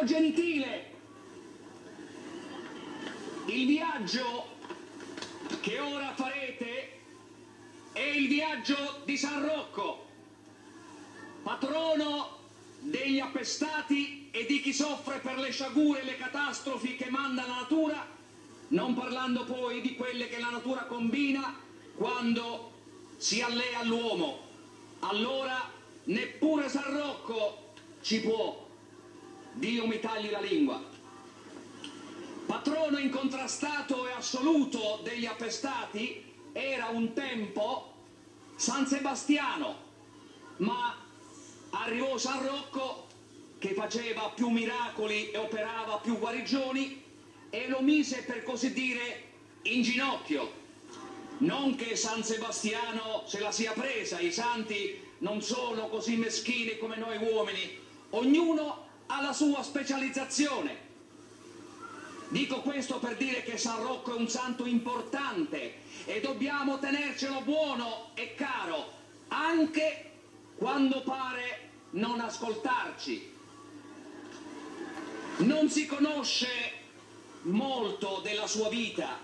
gentile. Il viaggio che ora farete è il viaggio di San Rocco, patrono degli appestati e di chi soffre per le sciagure e le catastrofi che manda la natura, non parlando poi di quelle che la natura combina quando si allea all'uomo. Allora neppure San Rocco ci può. Dio mi tagli la lingua. Patrono incontrastato e assoluto degli appestati era un tempo San Sebastiano, ma arrivò San Rocco che faceva più miracoli e operava più guarigioni e lo mise, per così dire, in ginocchio. Non che San Sebastiano se la sia presa, i santi non sono così meschini come noi uomini, ognuno ha la sua specializzazione. Dico questo per dire che San Rocco è un santo importante e dobbiamo tenercelo buono e caro, anche quando pare non ascoltarci. Non si conosce molto della sua vita,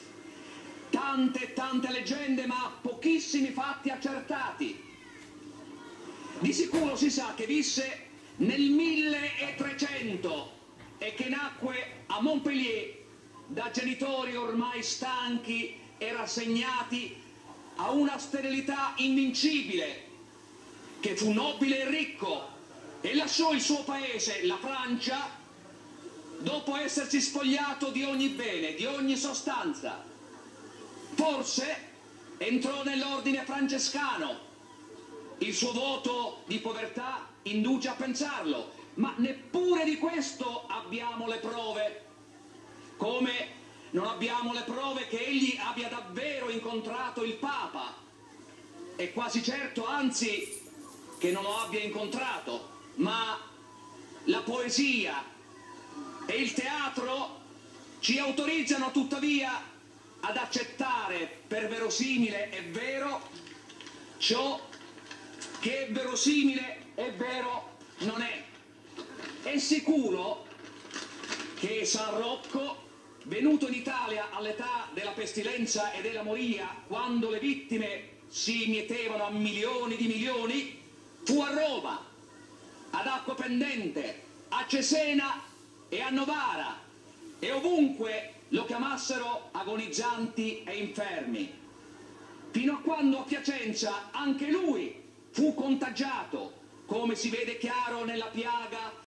tante leggende, ma pochissimi fatti accertati. Di sicuro si sa che visse nel 1300 e che nacque a Montpellier da genitori ormai stanchi e rassegnati a una sterilità invincibile, che fu nobile e ricco e lasciò il suo paese, la Francia, dopo essersi spogliato di ogni bene, di ogni sostanza. Forse entrò nell'ordine francescano. Il suo voto di povertà induce a pensarlo, ma neppure di questo abbiamo le prove, come non abbiamo le prove che egli abbia davvero incontrato il Papa. È quasi certo, anzi, che non lo abbia incontrato, ma la poesia e il teatro ci autorizzano tuttavia ad accettare per verosimile e vero ciò che è verosimile e vero non è. È sicuro che San Rocco, venuto in Italia all'età della pestilenza e della moria, quando le vittime si mietevano a milioni di milioni, fu a Roma, ad Acquapendente, a Cesena e a Novara, e ovunque lo chiamassero agonizzanti e infermi, fino a quando a Piacenza anche lui fu contagiato, come si vede chiaro nella piaga